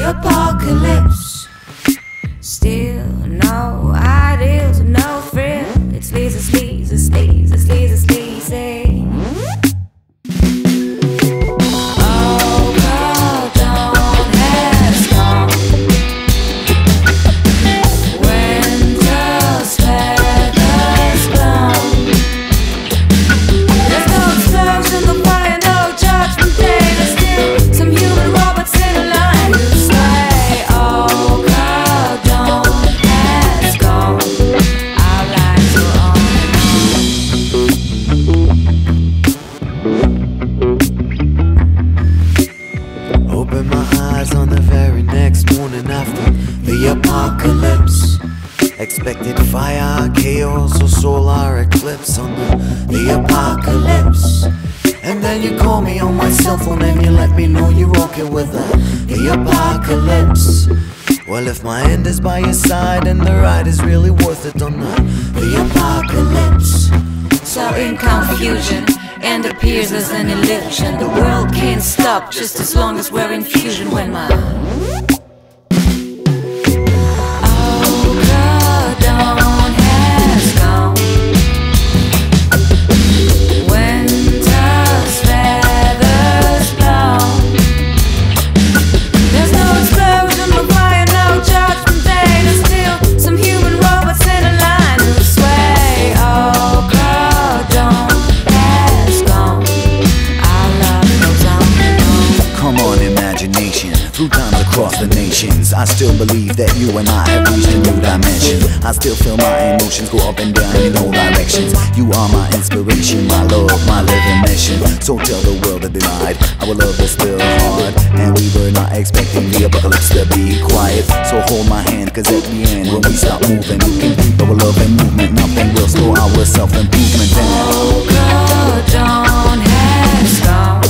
apocalypse. Still no ideals, no thrill. It's sleazy, sleazy, sleazy, sleazy, sleazy. Oh, God, don't ask on. Winter's feathers blown. There's no explosion, no fire, no judgment day. There's still some human robots in a line who say, oh, God, don't ask on. Our lives are on. Open my eyes on the very next morning after the apocalypse. Expected fire, chaos, or solar eclipse on the apocalypse. And then you call me on my cell phone and you let me know you're okay with the apocalypse. Well, if my end is by your side and the ride is really worth it on the apocalypse. So in confusion, and appears as an illusion. The world can't stop just as long as we're in fusion. When my oh, God, don't ask on. Winter's feathers blown. There's no explosion, no fire, no judgment day. There's still some human robots in a line who sway. Oh, God, don't ask on. Our love goes on and on. Come on, imagination, through times across the nations, I still believe that you and I have reached a new dimension. I still feel my emotions go up and down in all directions. You are my inspiration, my love, my living mission. So tell the world that they lied, our love is still hard, and we were not expecting the apocalypse to be quiet. So hold my hand, cause at the end when we stop moving, we can keep our love and movement. Nothing will slow our self-improvement down. Oh, God, don't ask on.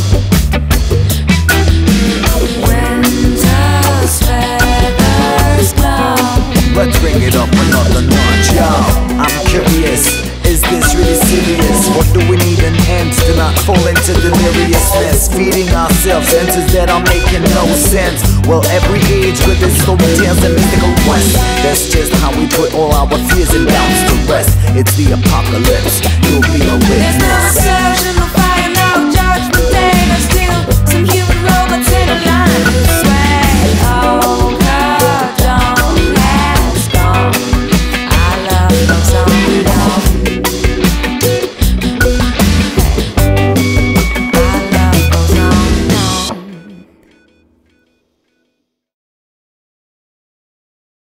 Winter's feathers blown. Let's bring it up another notch, y'all. I'm curious, is this really serious? Or do we need an end to not fall into deliriousness? Feeding ourselves answers that are making no sense. Well, every age with its story tales and mystical quests. That's just how we put all our fears and doubts to rest. It's the apocalypse, you'll be a There's no witness.